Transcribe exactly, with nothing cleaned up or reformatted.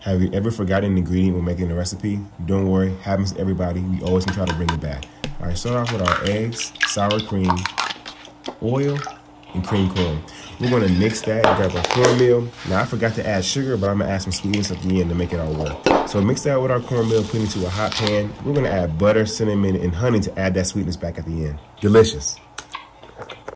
Have you ever forgotten an ingredient when making a recipe? Don't worry, happens to everybody. We always can try to bring it back. All right, start off with our eggs, sour cream, oil, and cream corn. We're gonna mix that and grab our cornmeal. Now I forgot to add sugar, but I'm gonna add some sweetness at the end to make it all work. So mix that with our cornmeal, put it into a hot pan. We're gonna add butter, cinnamon, and honey to add that sweetness back at the end. Delicious.